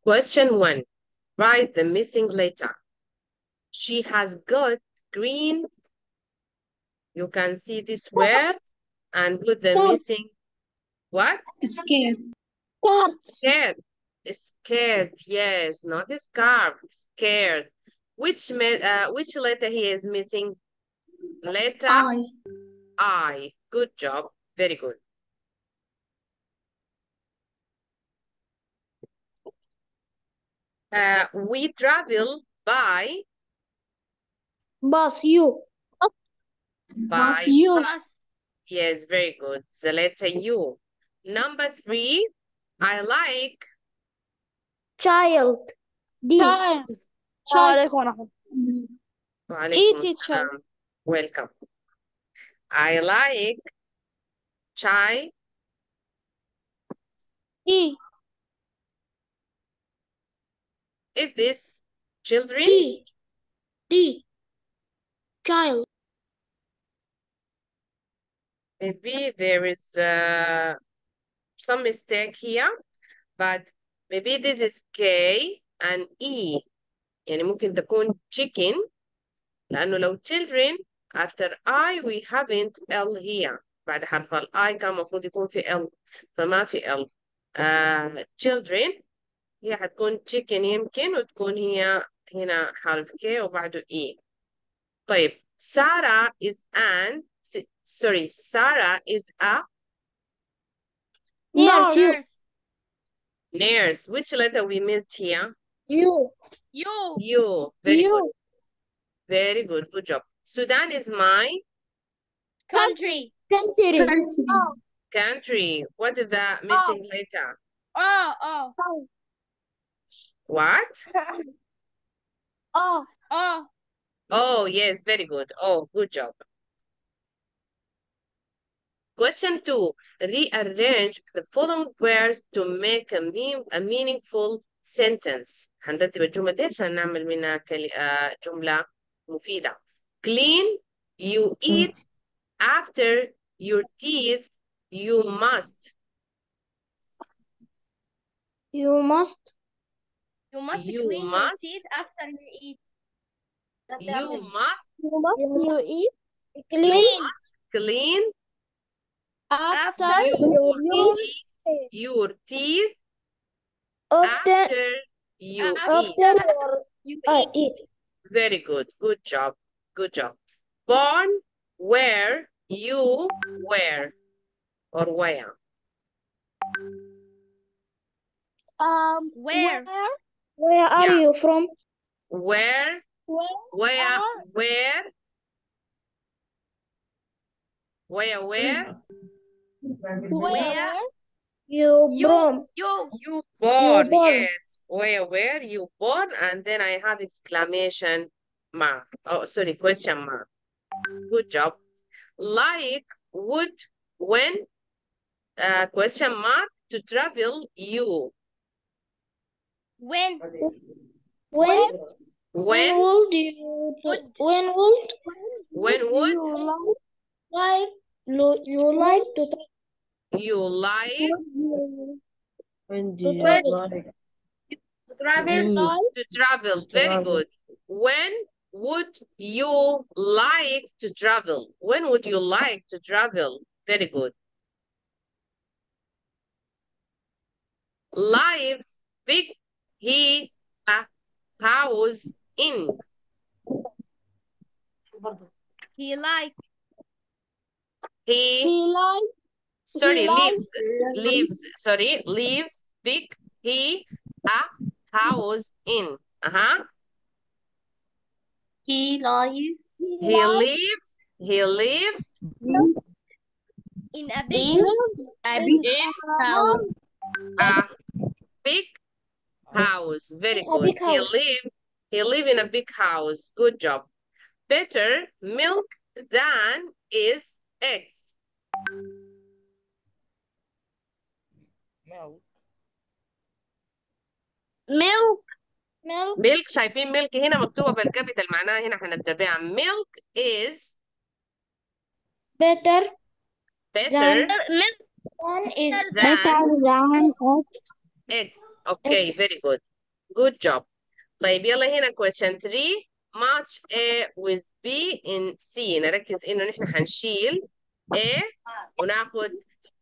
Question 1. Write the missing letter. She has got green. You can see this word and put the missing what? Scared. Scared. Scared. Yes, not scarf. Scared. Which letter he is missing? Letter I. Good job. Very good. We travel by Bus. You. by You. bus. Yes, very good. The letter U. Number 3. I like Child. D. Child. Walaikum teacher. assalam. Welcome. I like chai. E. Is this children? D. D. Child. Maybe there is some mistake here, but maybe this is K and E. يعني ممكن تكون chicken لأنه لو children after I we haven't L here. بعد حرف ال I كان المفروض يكون في L فما في L. Children هي حتكون chicken يمكن وتكون هي هنا حرف K وبعده E. طيب Sarah is an sorry Sarah is a Nurse. nurse. Which letter we missed here? You. U. Very good. Very good. Good job. Sudan is my Country. country. What is the missing letter? Oh. What? Oh. Oh, yes. Very good. Oh, good job. Question 2. Rearrange the following words to make a meaningful sentence. هنرتب الجملة دي عشان نعمل منها جملة مفيدة. Clean, you eat. After your teeth, you must. You must. You clean must. your teeth after you eat. You must You eat. clean After your teeth After after you eat. you I eat. eat. Very good. Good job. Good job. Born where you were or where. Where? Where are Yeah. you from? Where Where? You from? you born. born. Yes. Where you born, and then I have exclamation mark. Oh, sorry, question mark. Good job. Like would when question mark to travel you. When? When When would you? When would you like to you like When do To you travel. like to travel. Very good. When would you like to travel? When would you like to travel? Very good. Lives big he a house in. He like. He like sorry likes- lives big he a house in. he lives He lives In a big in in house. a big house. Very A good. big house. He live in a big house. Good job. Better milk than is eggs. Milk شايفين milk هنا مكتوبة بالكابيتال معناها هنا هنتبعها. Milk is better better than is than than eggs. Okay, eggs. very good. good job. طيب يلا هنا question 3 match A with B in C. نركز إنه نحن حنشيل A وناخد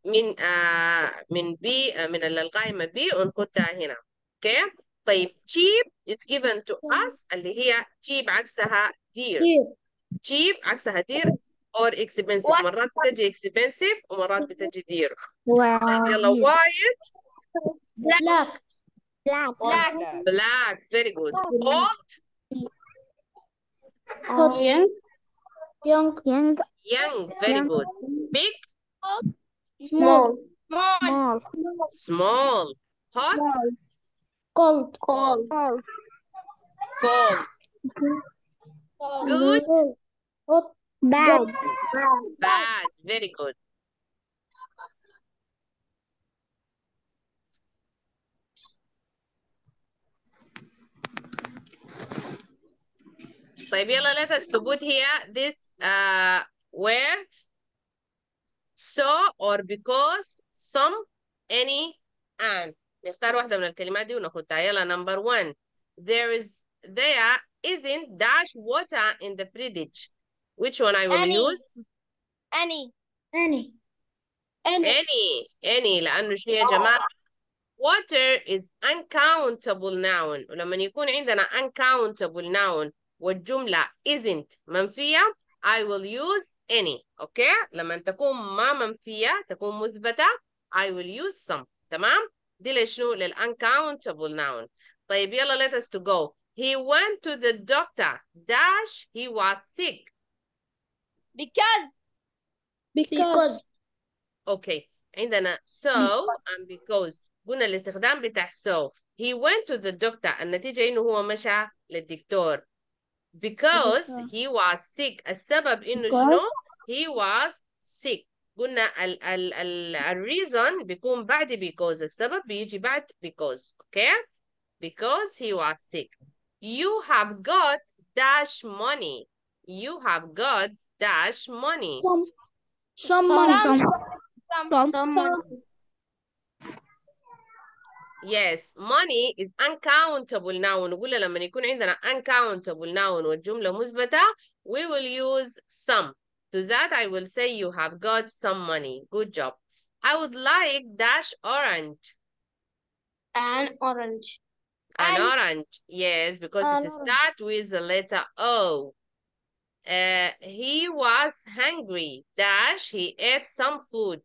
من B من القائمة B ونخدها هنا. اوكي طيب cheap is given to us اللي هي cheap عكسها dear. cheap عكسها dear or expensive. مرات بتجي expensive ومرات بتجي dear. طيب يلا white black black very good. old young young very good. big small small. hot cold cold. good hot bad very good. طيب يلا let us to put here this word so or because some any and. نختار واحدة من الكلمات دي وناخدها. يلا number 1 there isn't dash water in the fridge. Which one I will use? any any لأنه شنو يا جماعة؟ water is uncountable noun. ولما يكون عندنا uncountable noun والجملة isn't منفية I will use any. اوكي لما تكون ما منفية تكون مثبتة I will use some. تمام دي لشنو للuncountable noun. طيب يلا let us to go. He went to the doctor dash he was sick. because اوكي عندنا so and because. قلنا الاستخدام بتاع so. He went to the doctor النتيجة إنه هو مشى للدكتور. Because he was sick. السبب إنه شنو؟ He was sick. قلنا ال reason بيكون بعد because. السبب بيجي بعد because. Okay? Because he was sick. You have got dash money. You have got dash money. someone Yes, money is uncountable noun. نقول لما يكون عندنا uncountable noun والجملة مثبتة we will use some. To that I will say you have got some money. Good job. I would like dash orange. an orange An orange. Yes, because it starts with the letter O. He was hungry. Dash, he ate some food.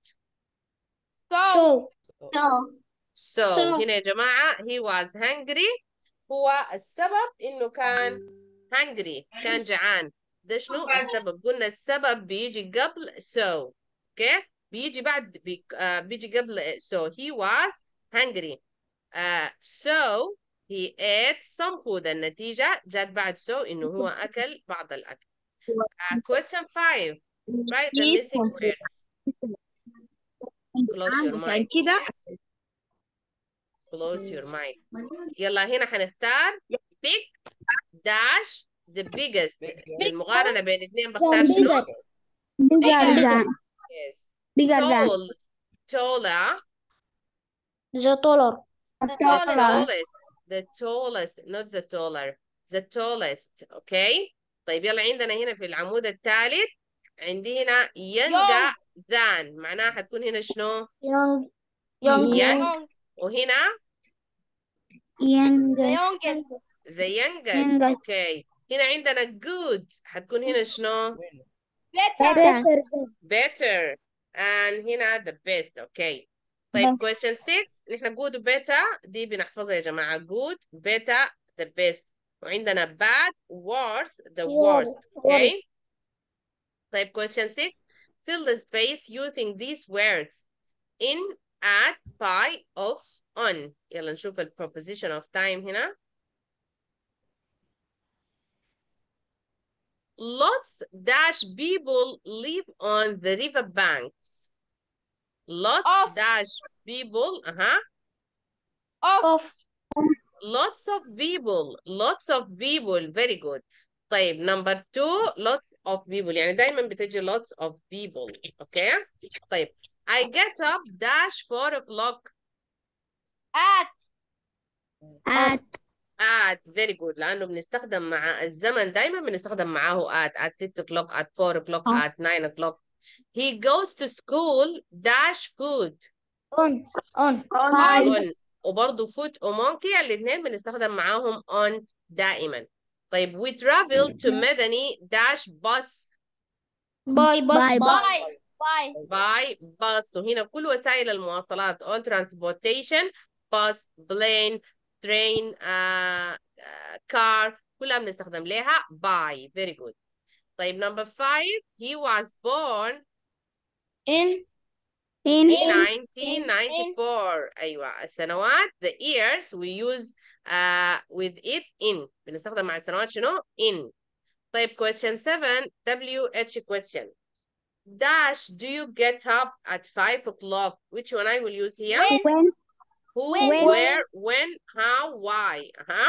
So هنا يا جماعة he was hungry. هو السبب إنه كان hungry كان جعان. ده شنو السبب؟ قلنا السبب بيجي قبل so. اوكي بيجي بعد بيجي قبل so. He was hungry. So he ate some food. النتيجة جات بعد so إنه هو أكل بعض الأكل. Question 5. Write the missing words. Close your mic. Please. Close your mic. يلا هنا حنختار big dash the biggest. للمقارنة بين الاثنين بختار شنو؟ Yes. Tall, taller. the taller Tallest. The tallest, not the taller. The tallest. Okay. طيب يلا عندنا هنا في العمود الثالث عندي هنا younger than. معناها حتكون هنا شنو؟ young young. وهنا the youngest the youngest. Okay. هنا عندنا good. حتكون هنا شنو؟ better. And هنا the best. Okay. طيب question 6 نحن good و better دي بنحفظها يا جماعة. good better the best. وعندنا bad worse the worst. Okay. طيب question 6 fill the space using these words in at by of on. يلا نشوف ال proposition of time هنا. Lots dash people live on the river banks. Lots dash people of lots of people very good. طيب number 2 lots of people يعني دايما بتجي lots of people. okay طيب I get up dash 4 o'clock. at at very good لأنه بنستخدم مع الزمن دايما بنستخدم معاه at 6 o'clock at 4 o'clock at 9 o'clock. He goes to school dash food. On. on وبرضه food ومونكي الاثنين بنستخدم معاهم on دائما. طيب we travel to مدني dash bus. By bus. by bus وهنا كل وسائل المواصلات all transportation bus plane train car كلها بنستخدم لها by. very good. طيب number 5 he was born In. in 1994. أيوة السنوات the years we use with it in بنستخدم مع السنوات شنو in. طيب question 7 WH question dash do you get up at 5 o'clock? Which one I will use here? When? Who, When? where, when, how, why.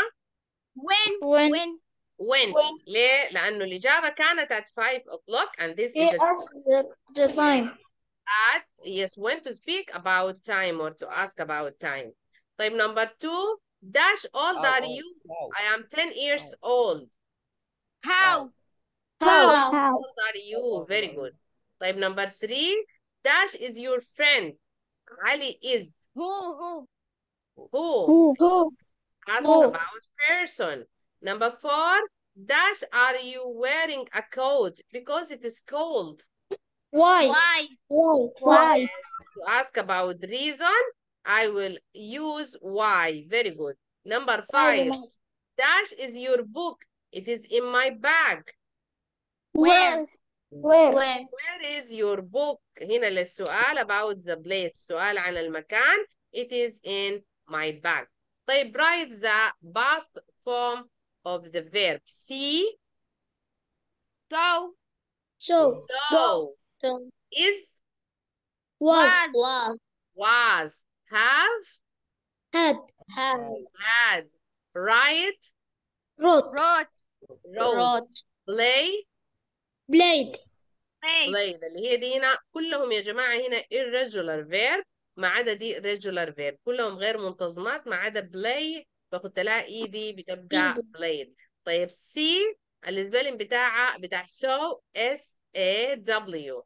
When? When. ليه؟ لأنه الإجابة كانت at 5 o'clock and this He is asked the time. at, yes, when to speak about time or to ask about time. طيب number 2 dash old are you? I am 10 years old. How? How? Old are you? Very good. طيب number 3 dash is your friend. Ali is. Who? Who? Ask Who? about person. Number 4 dash are you wearing a coat? Because it is cold. Why? Why? To ask about reason, I will use why. Very good. Number 5 dash is your book. It is in my bag. Where? Where is your book? هنا للسؤال about the place. سؤال عن المكان. It is in my bag. طيب write the past form of the verb. See. Go. So. Is. Was. Have. Had. Had. Write. Wrote. Play. Played. played اللي هي دي هنا كلهم يا جماعة هنا irregular verb ما عدا دي regular verb كلهم غير منتظمات ما عدا play باخد لها اي دي بتبقى played. طيب C السبيلنج بتاعها بتاع so S-A-W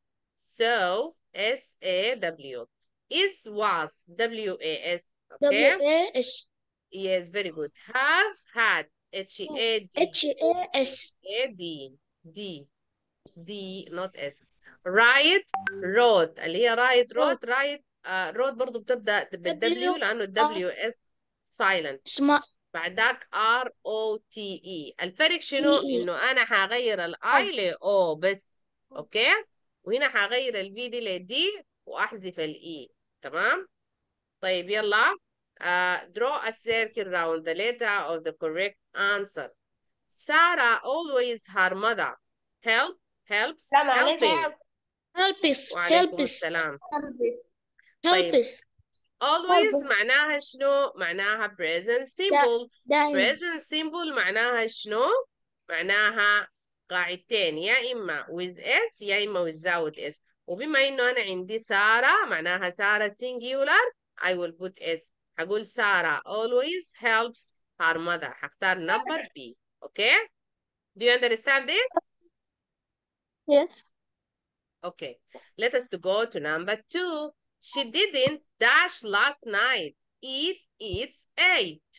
S-A-W is was W-A-S. okay W-A-S. yes very good. have had H-A-D H-A-S. A-D D دي not S. write wrote اللي هي write wrote برضو بتبدأ بالدبليو لأنه الدبليو S silent. اسمع. بعدك R-O-T-E. الفرق شنو؟ إنه أنا هغير الI ل O بس. أوكي؟ وهنا هغير ال V دي ل D وأحذف ال E. تمام؟ طيب يلا. draw a circle around the letter of the correct answer. Sarah always her mother. helps helping. وعليكم السلام. طيب always معناها شنو؟ معناها present simple. present simple معناها شنو؟ معناها قاعدتين يا إما with S يا إما without S. وبما إنه أنا عندي سارة معناها سارة singular I will put S. هقول سارة always helps her mother. هختار number B. okay do you understand this? Yes. Okay, let us to go to number 2. She didn't dash last night. Eats, ate.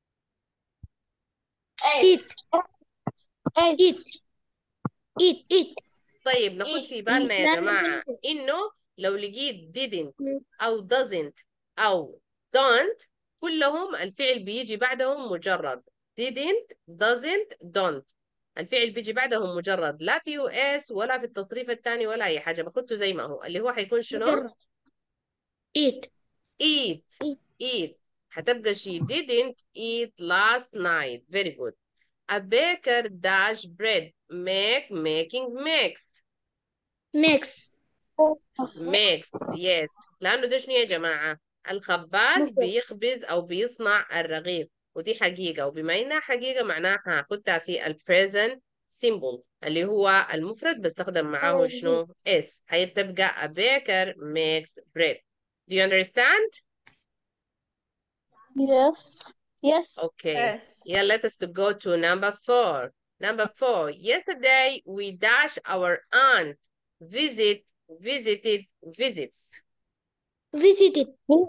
Eat. طيب ناخد في بالنا يا جماعة إنه لو لقيت didn't أو doesn't أو don't كلهم الفعل بيجي بعدهم مجرد. didn't, doesn't, don't. الفعل بيجي بعدهم مجرد لا فيه اس ولا في التصريف الثاني ولا أي حاجة باخده زي ما هو اللي هو حيكون شنو؟ eat. هتبقى she didn't eat last night. very good. A baker dash bread. making makes yes. لأنه ده شنو يا جماعة؟ الخباز بيخبز أو بيصنع الرغيف ودي حقيقة وبما إنها حقيقة معناها هاخدها في ال present simple اللي هو المفرد بستخدم معاه شنو؟ S. هتبقى a baker makes bread. Do you understand? Yes. Yes. Okay. Yeah, let us to go to number 4. Number 4. Yesterday we dash our aunt. Visited, visits. Visited.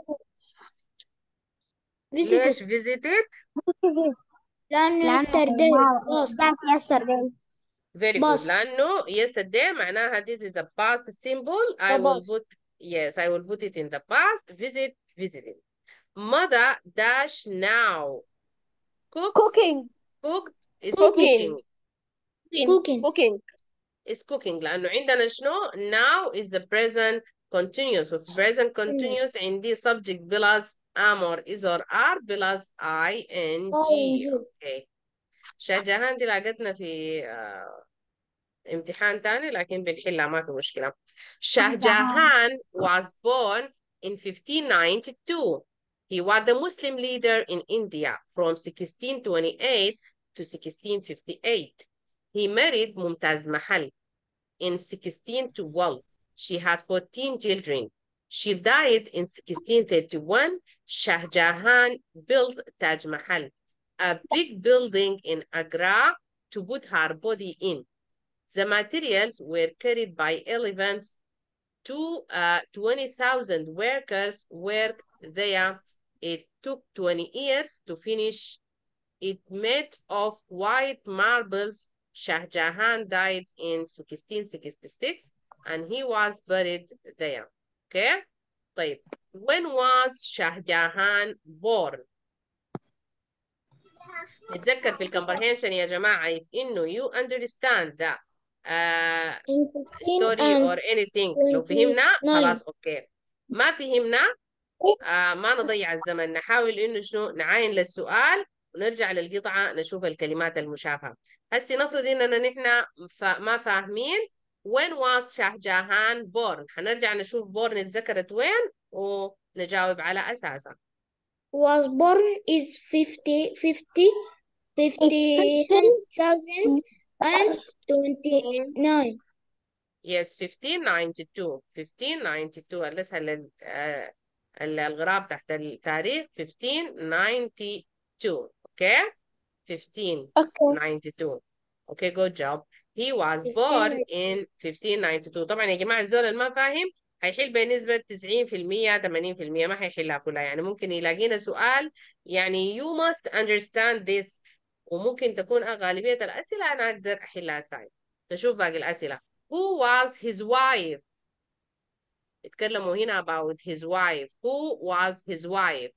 ليش Visited. visited? لأنه yesterday. Past. yesterday. Very good. Past. لأنه yesterday معناها this is a past symbol. I The will past. put, yes, I will put it in the past. Visited. Mother dash now. Cooks. Cooking. Cooked is Cooking. cooking. Cooking. is cooking لأنه عندنا شنو now is the present continuous وفي present continuous عندي subject plus am or is or are plus ing. Okay. شاهجهان دي لقيتنا في امتحان تاني لكن بنحلها ما في مشكلة. شاهجهان was born in 1592. He was the Muslim leader in India from 1628 to 1658. He married Mumtaz Mahal in 1612. She had 14 children. She died in 1631. Shah Jahan built Taj Mahal, a big building in Agra, to put her body in. The materials were carried by elephants. 20,000 workers worked there. It took 20 years to finish. It made of white marbles. Shah Jahan died in 1666 and he was buried there. Okay? طيب. When was Shah Jahan born? نتذكر في الكمبرهنشن يا جماعة if إنه you understand that In 15 story and or anything لو فهمنا 29. خلاص أوكي. ما فهمنا ما نضيع الزمن، نحاول إنه شنو نعاين للسؤال ونرجع للقطعة نشوف الكلمات المشابهة. هسي نفرض إننا نحن ما فاهمين when was شاه جاهان born، حنرجع نشوف born اتذكرت وين ونجاوب على أساسها. Was born is 50,029. Yes 1592 1592 الغراب تحت التاريخ 1592 اوكي 1592 اوكي good job. He was born in 1592. طبعا يا جماعة الزول اللي ما فاهم هيحل بنسبة 90% 80% ما هيحلها كلها، يعني ممكن يلاقينا سؤال يعني you must understand this وممكن تكون غالبية الأسئلة أنا أقدر أحلها ساي. نشوف باقي الأسئلة. Who was his wife؟ اتكلموا هنا about his wife. Who was his wife؟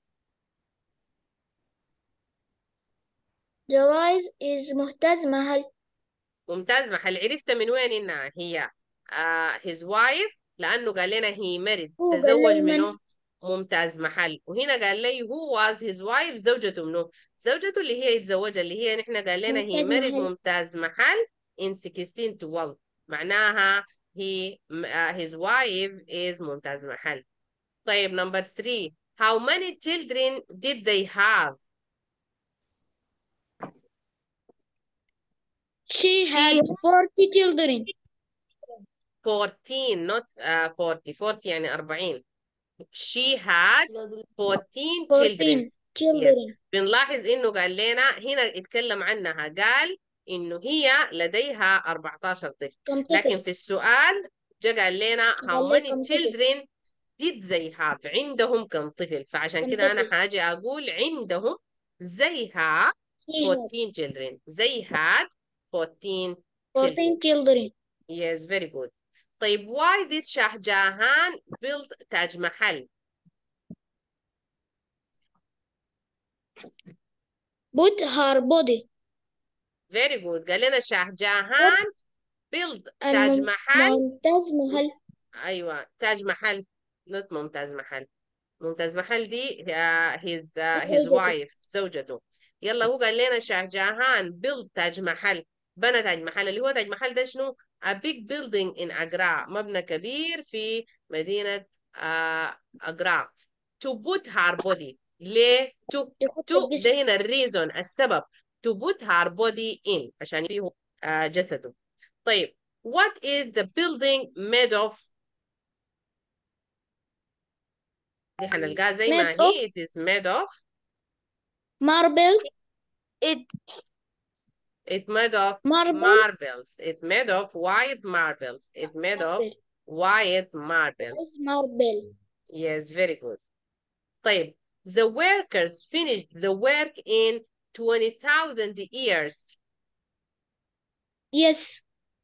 جواز is ممتاز محل. ممتاز محل. عرفت من وين إنها هي his wife؟ لأنه قال لنا he married هو قال تزوج لي منه ممتاز محل، وهنا قال لي who was his wife زوجته منه، زوجته اللي هي يتزوجها اللي هي نحن قال لنا he ممتاز married محل. ممتاز محل in 1612 معناها his wife is ممتاز محل. طيب number 3 how many children did they have؟ She had 40 children. 14 not 40 40 يعني 40. She had 14 children. 14 children. Yes. بنلاحظ إنه قال لنا هنا اتكلم عنها قال إنه هي لديها 14 طفل، كم لكن طفل؟ في السؤال جا قال لنا how قال لي many كم طفل؟ children did they have؟ عندهم كم طفل، فعشان كم كده أنا طفل؟ حاجي أقول عندهم they have She had 14 children. They had 14 14 children. children. Yes, very good. طيب why did Shah Jahan build Taj Mahal؟ Put her body. Very good. قال لنا شاه جاهان build تاج and محل. ممتاز محل. أيوة تاج محل not ممتاز محل. ممتاز محل دي his زوجته. wife زوجته. يلا هو قال لنا شاه جاهان build تاج محل بنى تاج محل اللي هو تاج محل ده شنو؟ a big building in Agra مبنى كبير في مدينة أجرا. to put her body ليه؟ to يخط ده الجسم. هنا الريزون السبب to put her body in عشان فيه جسده. طيب what is the building made of؟ دي هنلقاها زي ما Made of هي it is made of marble It made of marble marbles. It made of white marbles. It made of white marbles. marble Yes, very good. طيب, the workers finished the work in 20,000 years. yes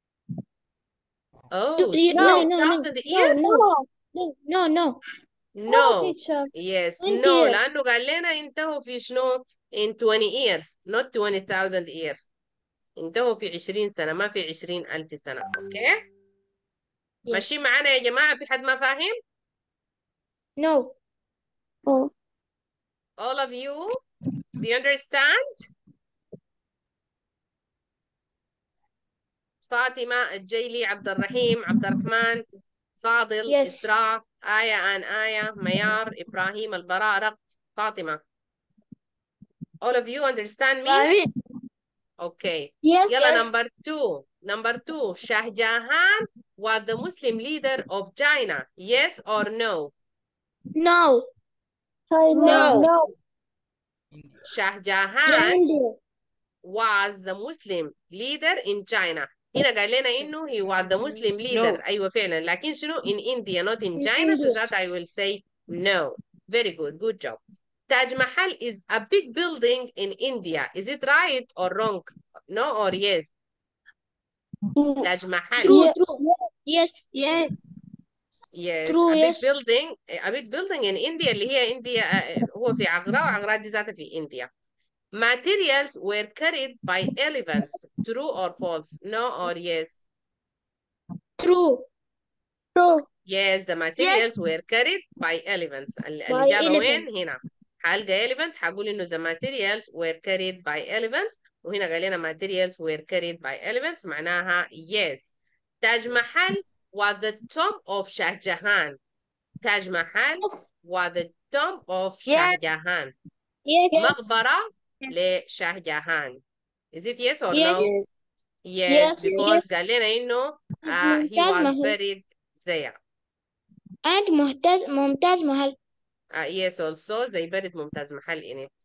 Oh, no 20,000 years? no No. teacher Yes, 20 no, years لأنه قال لنا انتهوا في شنو؟ in 20 years, not 20,000 years. انتهوا في 20 سنة، ما في 20,000 سنة، أوكي؟ ماشي معانا يا جماعة؟ في حد ما فاهم؟ no All of you, do you understand? فاطمة، الجيلي، عبد الرحيم، عبد الرحمن، فاضل، Yes. إسراء، آية، آية، ميار، إبراهيم، البراء، رغد، فاطمة. All of you understand me? Okay. yes يلا number two. Number two. Shah Jahan was the Muslim leader of China. Yes or no? no Shah Jahan was the Muslim leader in China. هنا قال لنا إنه he was the Muslim leader. أيوة فعلا. لكن شنو in India not in China. To that I will say no. Very good. Good job. Taj Mahal is a big building in India. Is it right or wrong? No or yes? Taj Mahal. true yes Yes, True, a big yes. building in India اللي هي India. هو في عغرا، وعغرا دي ذاتها في India. Materials were carried by elephants. True or false? No or yes? true Yes, the materials were carried by elephants. الإجابة وين؟ هنا. حلقة elephant حقول إنه the materials were carried by elephants. وهنا قال لنا materials were carried by elephants معناها yes. Taj Mahal was the tomb of Shah Jahan. Taj Mahal was the tomb of Shah Jahan. yes مقبرة لشاه جاهان. Is it yes or yes no? Yes, Yes. because قال لنا إنه he ممتاز was محل buried there. and ممتاز محل Yes, also they buried ممتاز محل in it.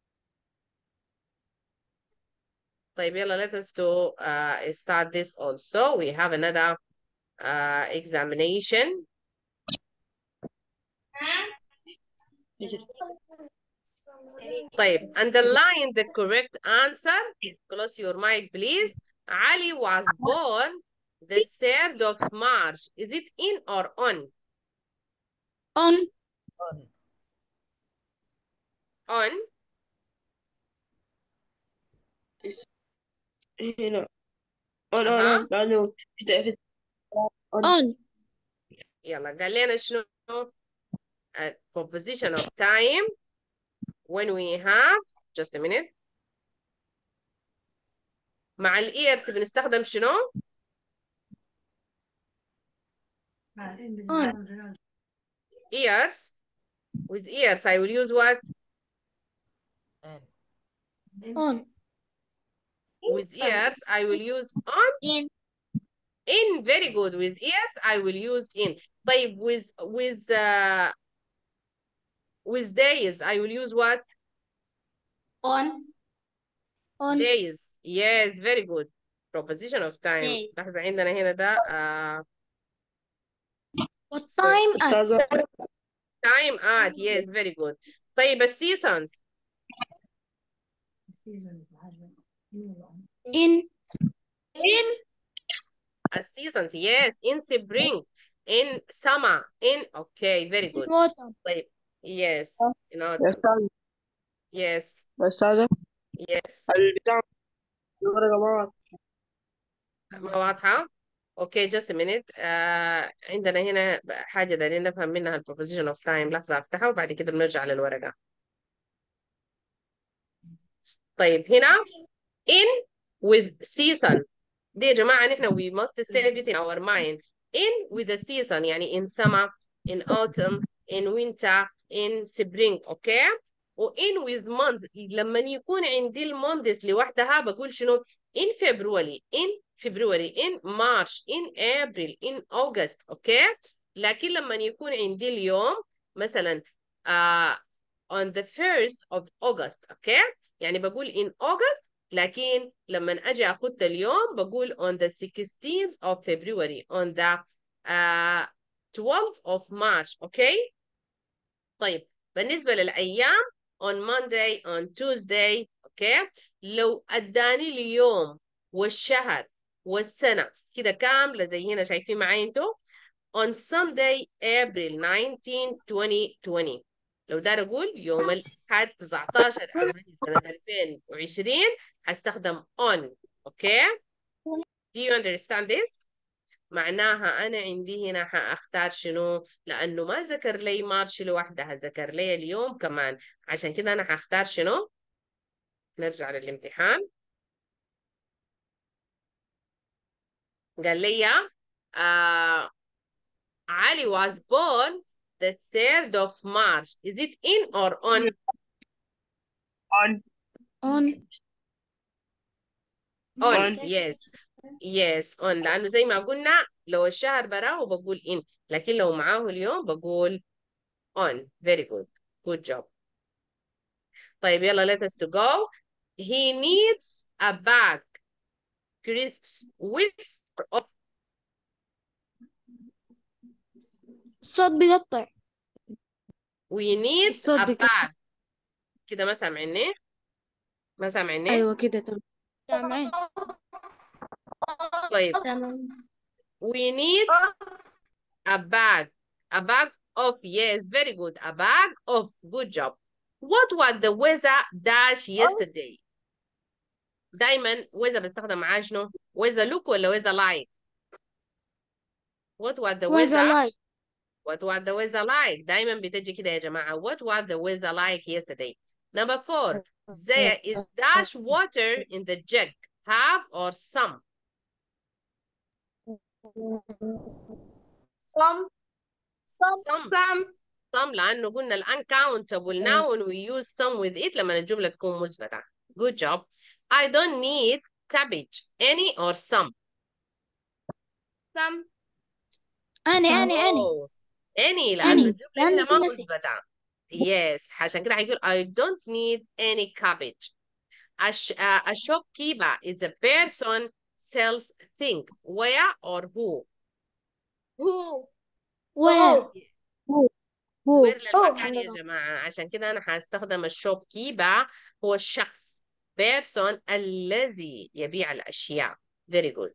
طيب يلا let us to start this also. We have another examination. طيب, underline the correct answer. Close your mic, please. Ali was born the 3rd of March. Is it in or on? on On. هنا on أها. لأنه في on يلا قال لنا شنو؟ proposition of time when we have just a minute. مع الإيرس بنستخدم شنو؟ on ears. With ears I will use what? on With ears I will use on. in In, very good. With ears I will use in. طيب with days I will use what? on Days. Yes, very good. Proposition of time. Days. لحظة عندنا هنا ده what time at أستاذة time at. Yes, very good. طيب السيزونز. in السيزونز. Yes, in spring, in summer, in. Okay, very good. autumn طيب. Yes, in يا autumn. أستاذة Yes, يا أستاذة yes. البتاع الورقة ما واضحة؟ اوكي just a minute. عندنا هنا حاجة دايرين نفهم منها ال proposition of time. لحظة افتحها وبعد كده بنرجع للورقة. طيب هنا in with season. دي يا جماعة نحن we must save it in our mind. In with the season يعني in summer, in autumn, in winter, in spring. اوكي؟ و in with months لما يكون عندي المونثs لوحدها بقول شنو؟ in February, in March, in April, in August. اوكي؟ لكن لما يكون عندي اليوم مثلا on the 1st of August. Okay, يعني بقول in August، لكن لما أجي أخد اليوم بقول on the 16th of February on the 12th of March. Okay. طيب بالنسبة للأيام on Monday on Tuesday. Okay. لو أداني اليوم والشهر والسنة كده كاملة زي هنا شايفين معايا انتوا on Sunday April 19 2020. لو دار أقول يوم الأحد 19 أبريل سنة 2020 هستخدم on. Okay. Do you understand this؟ معناها أنا عندي هنا هأختار شنو؟ لأنه ما ذكر لي مارش لوحدها، ذكر لي اليوم كمان، عشان كده أنا هختار شنو؟ نرجع للامتحان. قال لي Ali was born the 3rd of March. Is it in or on? On. On. On. Yes. Yes on، لأنه زي ما قلنا لو الشهر براه بقول in، لكن لو معاه اليوم بقول on. Very good. Good job. طيب يلا let us to go. He needs a bag crisps with of. الصوت بيقطع. We need الصوت a بيقطع. bag. كده ما سامعني؟ ما سامعني؟ أيوة كده تمام. سامعين. طيب تمام. we need a bag. A bag of. Yes, very good. A bag of. Good job. What was the weather dash yesterday? دايما weather بستخدم معاه شنو؟ weather look ولا weather like؟ What was the Was weather? alive. What was the weather like؟ دايما بتجي كده يا جماعة. What was the weather like yesterday? Number 4. There is dash water in the jug. Have or some? Some. Some لأنه قلنا ال uncountable noun we use some with it لما الجملة تكون مثبتة. Good job. I don't need cabbage. Any or some? Some. أنا Oh, any لأنه الجملة هنا لأنه ما نسي. مثبتة. Yes عشان كده هيقول I don't need any cabbage. A shopkeeper is a person sells thing. Where or who? Who? Where. وير للمكان يا جماعة، عشان كده أنا هستخدم الشوب كيبر. هو الشخص person الذي يبيع الأشياء. very good.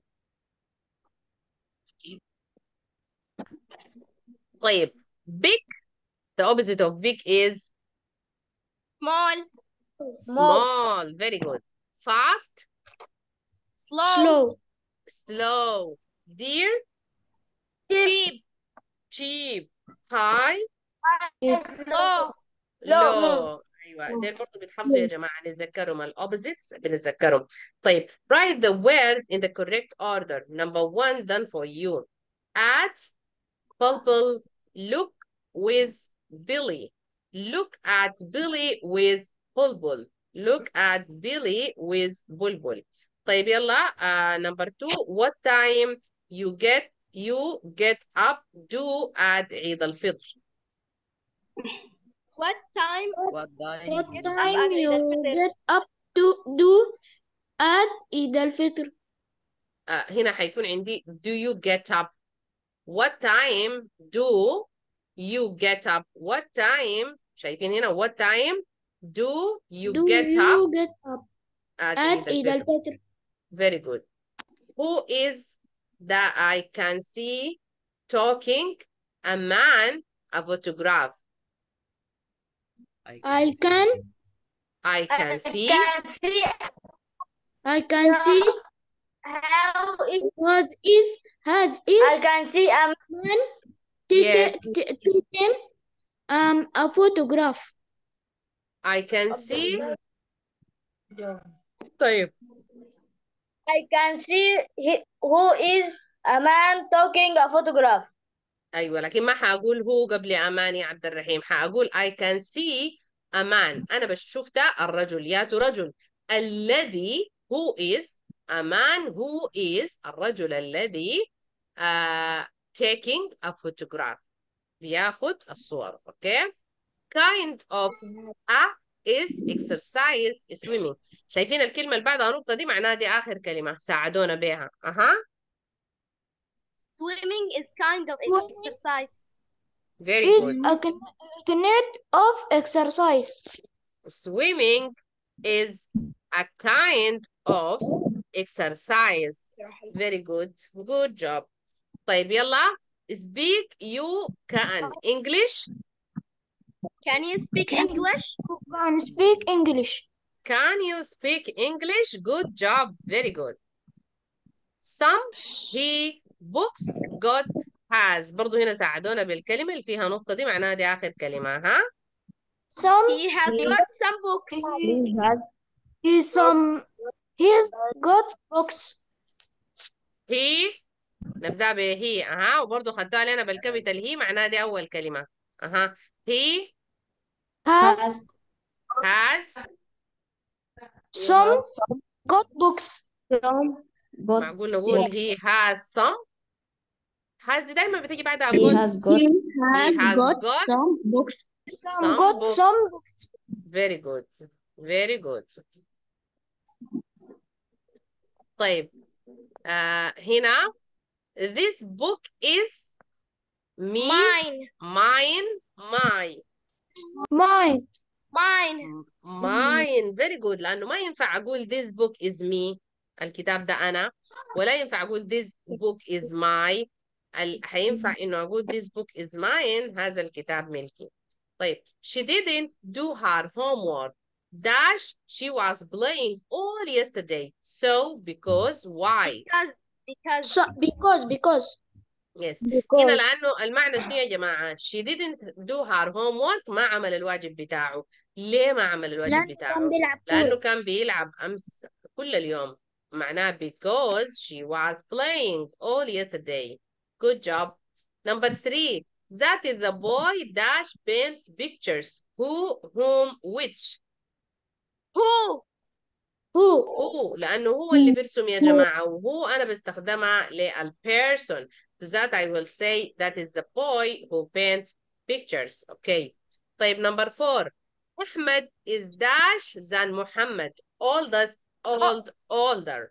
طيب big, the opposite of big is Small. small. very good. fast, Slow. slow. dear, Cheap. cheap. high, Low. low. ايوه دول برضه بتحافظوا يا جماعه نتذكرهم الاوبوزيتس بنتذكرهم. طيب write the word in the correct order. Number 1 done for you. At, purple, look with Billy. Look at Billy with Bulbul. Look at Billy with Bulbul. طيب يلا number 2. What time you get up do at عيد الفطر. What time? What Get up time at Eid you al-Fitr. get up to do at عيد الفطر. هنا حيكون عندي do you get up. What time do you get up? What time شايفين هنا what time do you Do get you up get up at at عيد عيد الفطر. الفطر. Very good. Who is that I can see talking? A man, a photograph. I can I can see see how it. has is I can see a man yes. taken a photograph. I can see. طيب I can see who is a man taking a photograph. أيوة لكن ما حأقول هو قبل أمان يا عبد الرحيم، حأقول I can see a man. أنا بشوف ده الرجل ياتو رجل. الذي who is a man who is الرجل الذي taking a photograph بياخد الصور. أوكي kind of is exercise swimming. شايفين الكلمة اللي بعدها نقطة دي معناها دي آخر كلمة ساعدونا بها. Swimming is kind of Swimming exercise. Very is good. a kind of exercise. Swimming is a kind of exercise. Very good. Good job. طيب يلا speak you can English. Can you speak English? Who can speak English? Can you speak English? Good job. Very good. Some he books got has برضو هنا ساعدونا بالكلمة اللي فيها نقطة دي معناها دي آخر كلمة. Some He has got some books. he's got books. he نبدأ به هي وبرضو خدتها علينا بالكابيتال هي معناها دي أول كلمة. he has some got books. معقول نقول he has some. has دي دايما بتيجي بعدها He got. has got some books. books. Some books. Very good. Very good. طيب هنا this book is me. Mine. mine my Mine. mine. Very good. لأنه ما ينفع أقول this book is me الكتاب ده أنا، ولا ينفع أقول this book is my هينفع إنه أقول this book is mine هذا الكتاب ملكي. طيب she didn't do her homework dash she was playing all yesterday. So because why? Because. Yes. هنا لأنه المعنى شنو يا جماعة؟ she didn't do her homework ما عمل الواجب بتاعه. ليه ما عمل الواجب بتاعه؟ لأنه كان بيلعب أمس كل اليوم. معناه because she was playing all yesterday. Good job. Number 3. That is the boy dash paints pictures. Who, whom, which? Who? لأنه هو اللي بيرسم يا جماعة، وهو أنا بستخدمها للبيرسون. To that I will say that is the boy who paints pictures. Okay. طيب number 4. Ahmed is dash than Muhammad. Older.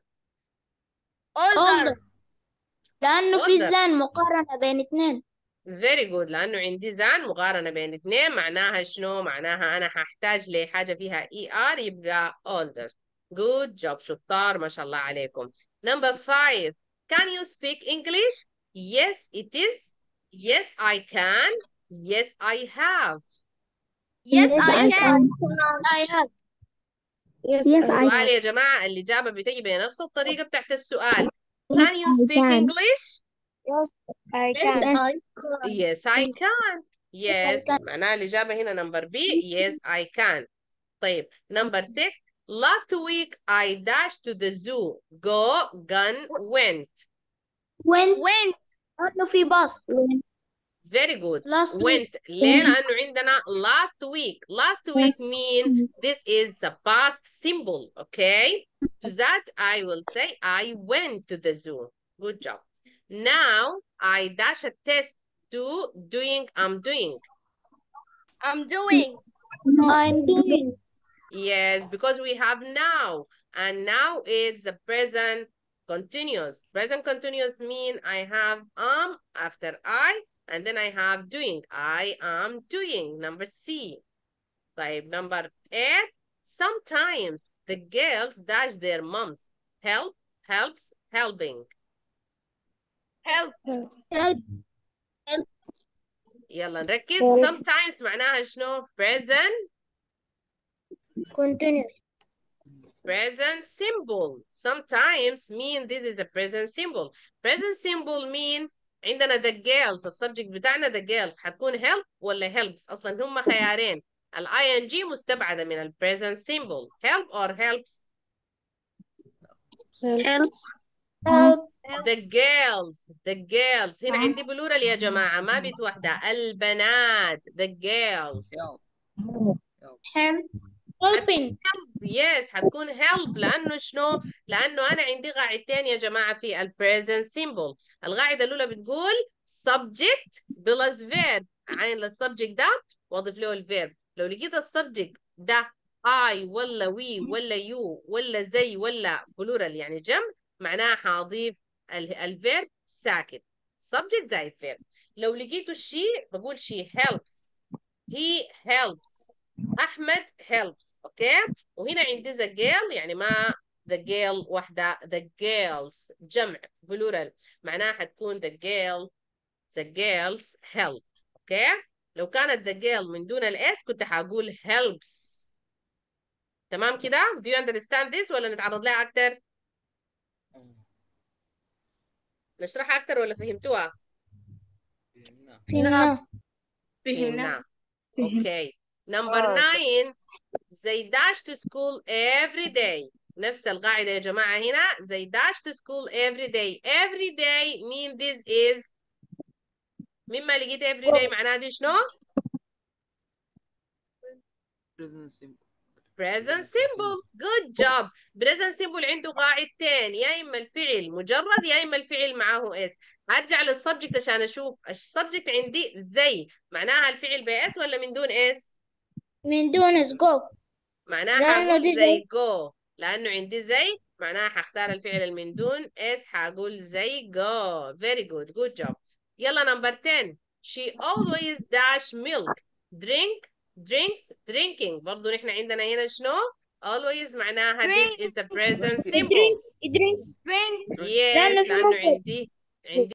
لأنه في زان مقارنة بين اثنين. Very good. لأنه عندي زان مقارنة بين اثنين معناها شنو؟ معناها أنا هحتاج لحاجة فيها ER يبقى older. Good job. شطار ما شاء الله عليكم. Number 5. Can you speak English? Yes, it is. Yes, I can. Yes, I have. Yes, I can. I have. السؤال يا جماعة الإجابة بتجي بنفس الطريقة بتاعت السؤال. Can you speak English? Yes, I can. Yes, I can. Yes, معناها الإجابة هنا number B. Yes, I can. طيب number 6. Last week I dashed to the zoo. Go, gone, went. Went. أنه في باص. Very good. Last went. ليه؟ لأنه عندنا last week. Last week means this is the past symbol. Okay? To that I will say I went to the zoo. Good job. Now I dash a test to doing. I'm doing. I'm doing. I'm doing. Yes, because we have now. And now is the present continuous. Present continuous mean I have after I. And then I have doing. I am doing. Number C. Type number 8. Sometimes the girls dash their moms. Help, helps, helping. Help. يلا نركز. Sometimes معناها شنو؟ Present. Continuous. Present simple. Sometimes mean this is a present simple. Present simple mean عندنا the girls. السبجكت بتاعنا the girls. هتكون help ولا helps؟ أصلا هم خيارين. ال ing مستبعدة من ال present simple. Help or helps? The girls. The girls. هنا عندي بلورال يا جماعة ما بيت واحدة. البنات. The girls. Helping. Yes هتكون help لأنه شنو؟ لأنه أنا عندي قاعدتين يا جماعة في ال present simple. القاعدة الأولى بتقول subject plus verb. عين للسبجكت ده وأضيف له الفيرب. لو لقيت السبجكت ده I ولا we ولا you ولا زي ولا بلورال يعني جمع، معناها حاضيف الفيرب ساكن subject زائد verb. لو لقيته she بقول she helps he helps أحمد helps. أوكي. وهنا عندي the girl يعني ما the girl واحدة the girls جمع بلورال، معناها حتكون the girls help. أوكي. لو كانت the girl من دون الاس كنت حقول helps. تمام كده؟ do you understand this ولا نتعرض لها أكتر؟ نشرحها أكتر ولا فهمتوها؟ فهمنا. فهمنا. Okay. Number 9 they dash to school every day. نفس القاعدة يا جماعة هنا they dash to school every day. Every day mean this is مما لقيت every day معناها دي شنو؟ present simple. Good job. present simple عنده قاعدتين، يا إما الفعل مجرد يا إما الفعل معاه اس. أرجع للسبجكت عشان أشوف السبجكت عندي زي معناها الفعل بأس ولا من دون اس؟ من دون سكوب. معناها لأنه حقول دي زي زي. go لأنه عندي زي، معناها حختار الفعل اللي من دون اس حقول زي go. Very good. Good job. يلا نمبر 10 she always dash milk drinks drinking. برضو نحن عندنا هنا شنو؟ always معناها this is a present simple. It drinks. yes لأنه في لأنه مفرد. عندي